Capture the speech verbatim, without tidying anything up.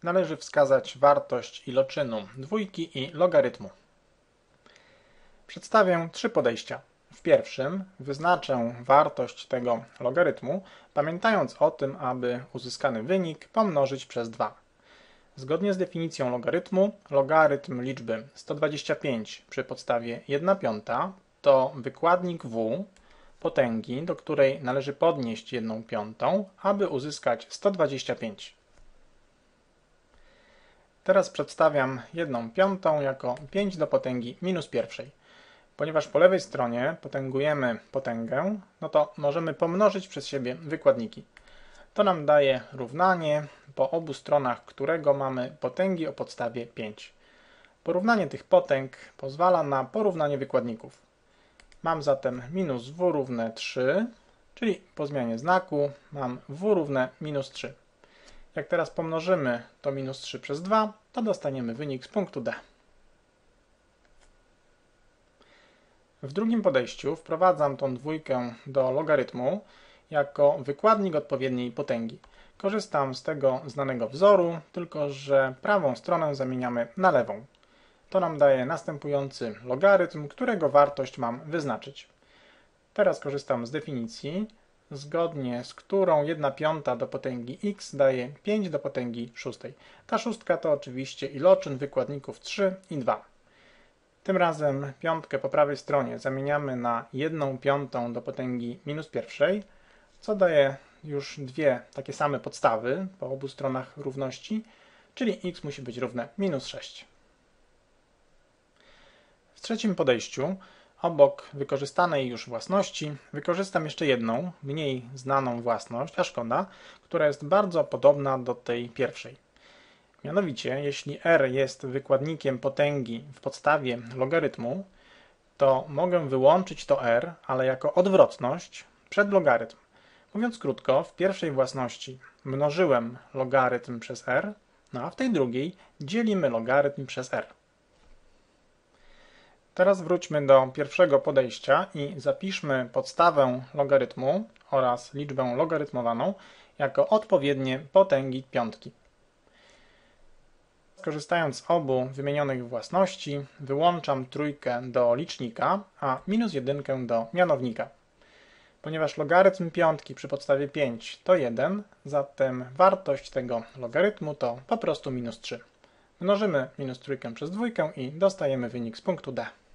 należy wskazać wartość iloczynu dwójki i logarytmu. Przedstawię trzy podejścia. W pierwszym wyznaczę wartość tego logarytmu, pamiętając o tym, aby uzyskany wynik pomnożyć przez dwa. Zgodnie z definicją logarytmu, logarytm liczby sto dwadzieścia pięć przy podstawie jedna piąta to wykładnik w potęgi, do której należy podnieść jedną piątą, aby uzyskać sto dwadzieścia pięć. Teraz przedstawiam jedną piątą jako pięć do potęgi minus pierwszej. Ponieważ po lewej stronie potęgujemy potęgę, no to możemy pomnożyć przez siebie wykładniki. To nam daje równanie, po obu stronach którego mamy potęgi o podstawie pięć. Porównanie tych potęg pozwala na porównanie wykładników. Mam zatem minus w równe trzy, czyli po zmianie znaku mam w równe minus trzy. Jak teraz pomnożymy to minus trzy przez dwa, to dostaniemy wynik z punktu D. W drugim podejściu wprowadzam tą dwójkę do logarytmu jako wykładnik odpowiedniej potęgi. Korzystam z tego znanego wzoru, tylko że prawą stronę zamieniamy na lewą. To nam daje następujący logarytm, którego wartość mam wyznaczyć. Teraz korzystam z definicji, zgodnie z którą jedna piąta do potęgi x daje pięć do potęgi szóstej. Ta szóstka to oczywiście iloczyn wykładników trzy i dwa. Tym razem piątkę po prawej stronie zamieniamy na jedną piątą do potęgi minus pierwszej, co daje już dwie takie same podstawy po obu stronach równości, czyli x musi być równe minus sześć. W trzecim podejściu, obok wykorzystanej już własności, wykorzystam jeszcze jedną, mniej znaną własność, a szkoda, która jest bardzo podobna do tej pierwszej. Mianowicie, jeśli r jest wykładnikiem potęgi w podstawie logarytmu, to mogę wyłączyć to r, ale jako odwrotność przed logarytm. Mówiąc krótko, w pierwszej własności mnożyłem logarytm przez r, no a w tej drugiej dzielimy logarytm przez r. Teraz wróćmy do pierwszego podejścia i zapiszmy podstawę logarytmu oraz liczbę logarytmowaną jako odpowiednie potęgi piątki. Korzystając z obu wymienionych własności, wyłączam trójkę do licznika, a minus jedynkę do mianownika. Ponieważ logarytm piątki przy podstawie pięć to jeden, zatem wartość tego logarytmu to po prostu minus trzy. Mnożymy minus trójkę przez dwójkę i dostajemy wynik z punktu D.